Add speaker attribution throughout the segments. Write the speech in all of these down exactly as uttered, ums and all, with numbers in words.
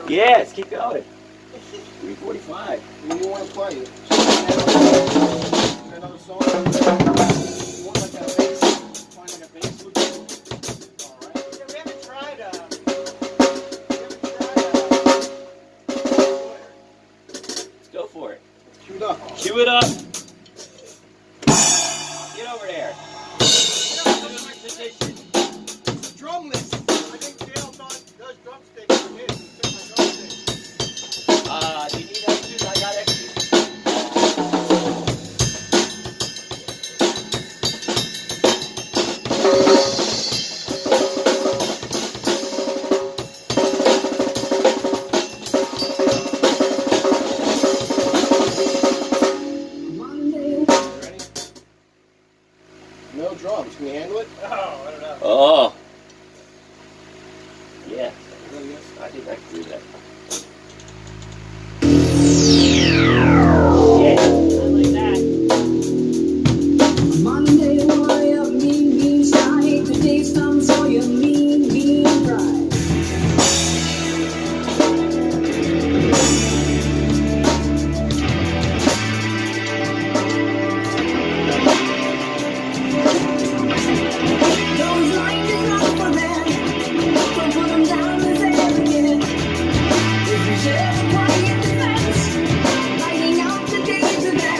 Speaker 1: Yes, keep going. three forty-five.
Speaker 2: When you want to play it. Another song. You want like a bass? Find like a bass with it? Alright. Yeah, we haven't tried, uh... We haven't tried, uh...
Speaker 1: Let's go for it.
Speaker 2: Cue it up.
Speaker 1: Cue it up. Get over there.
Speaker 2: It's a drum list. I think Dale thought those drumsticks were his. He took my drumsticks.
Speaker 1: Uh, do you need extras? I got extras.
Speaker 2: No drums. Can you handle it?
Speaker 3: Oh, I don't know.
Speaker 1: Oh. Yeah. I think I can do that. Yeah. I like that.
Speaker 4: Monday, warrior, mean, mean side. The days come for your mean, mean pride. Those lines is not for men. Don't put them down as arrogant. If you share the quiet defense, lighting up the days of them.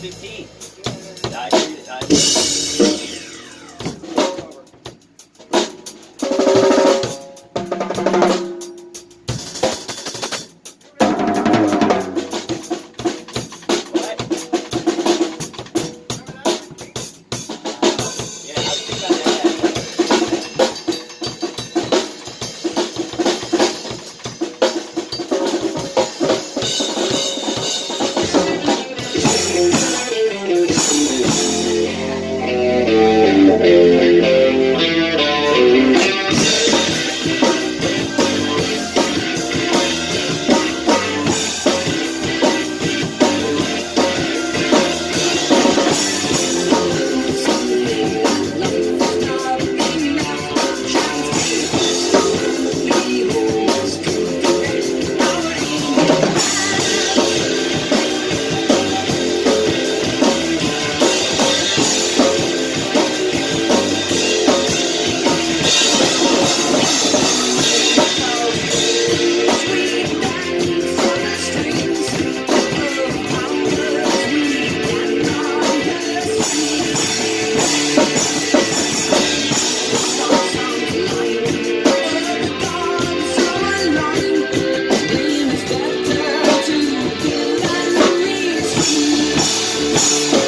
Speaker 1: fifteen. I hear, I hear. What? Yeah, how do you think about that?
Speaker 4: Thank you.